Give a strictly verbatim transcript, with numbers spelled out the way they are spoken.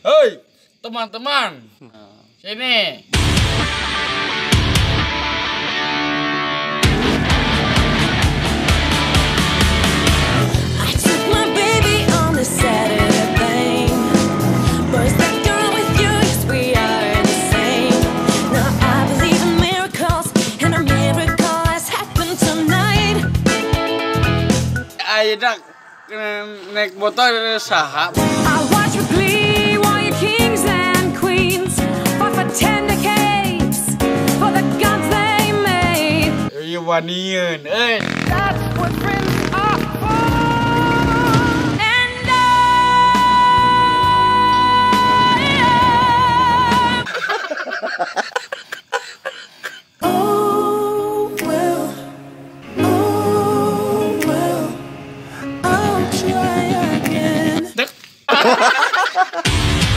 Hei, teman-teman, sini. Ayo dak naik motor saha. I watch with glee while you kings and queens fought for ten decades for the gods they made. Iya wanian, eh. That's what friends